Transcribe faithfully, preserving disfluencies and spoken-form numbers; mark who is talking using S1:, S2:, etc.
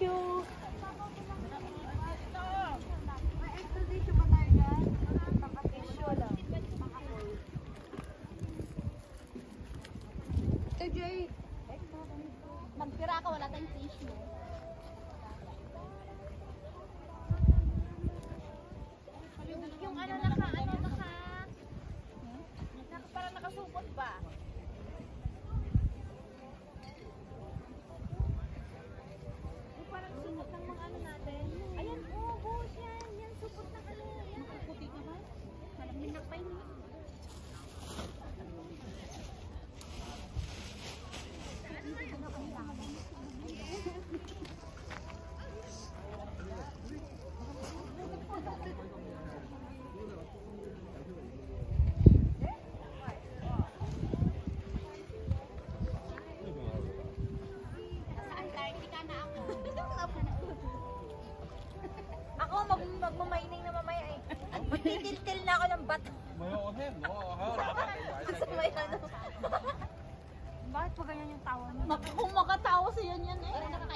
S1: tissue.
S2: May extra tissue ba tayo dyan? Naka-tissue lang. Ito, Jay. Magtira ka, wala tayong tissue. Yung ano naka, ano naka, parang nakasupot ba? Yung parang supot ng mga ano natin. Ayan, oh, boss, yan. Yan, supot ng ano. Yan. Puti ka ba? Malamig na pa yun. Ako magmamaining na mamaya eh. At magtitil-til na ako ng bato. May ano. Bakit pa ganyan yung tawa mo? Kung makatawa siya yan eh.